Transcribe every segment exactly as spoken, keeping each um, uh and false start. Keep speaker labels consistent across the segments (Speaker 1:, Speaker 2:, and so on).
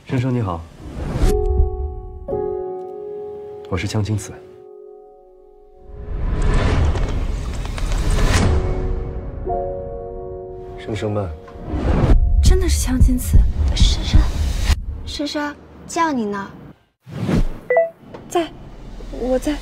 Speaker 1: 生生你好，我是江青子。生生们，
Speaker 2: 真的是江青子。
Speaker 3: 生生，生生，叫你呢。
Speaker 2: 在，我在。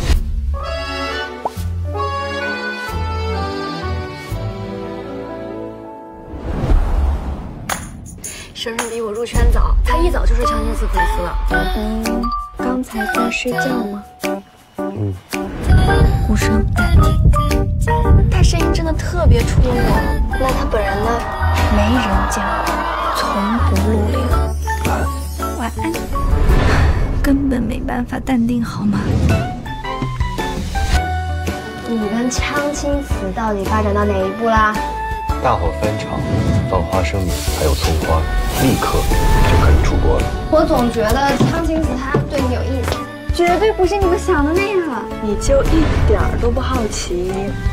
Speaker 3: 生生比我入圈早，他一早就是江青子粉丝了。
Speaker 2: 嗯，刚才在睡觉吗？
Speaker 1: 嗯。
Speaker 2: 无声淡定，
Speaker 3: 他声音真的特别戳我。那他本人呢？
Speaker 2: 没人见过，从不露脸。晚安。根本没办法淡定，好吗？
Speaker 3: 你跟江青子到底发展到哪一步啦？
Speaker 1: 大火翻炒，放花生米，还有葱花，立刻就可以出锅了。
Speaker 3: 我总觉得江青子她对你有意思，绝对不是你们想的那样。
Speaker 2: 你就一点儿都不好奇，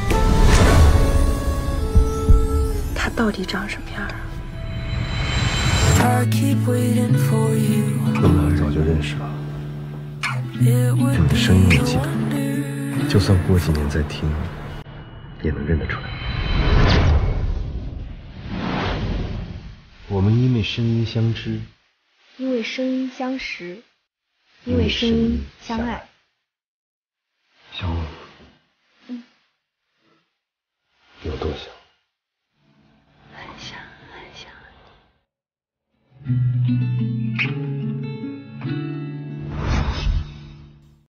Speaker 2: 他到底长什么样啊？
Speaker 1: 我们很早就认识了，你的声音也记得，就算过几年再听，也能认得出来。我们因为声音相知，
Speaker 3: 因为声音相识，因为声音相爱。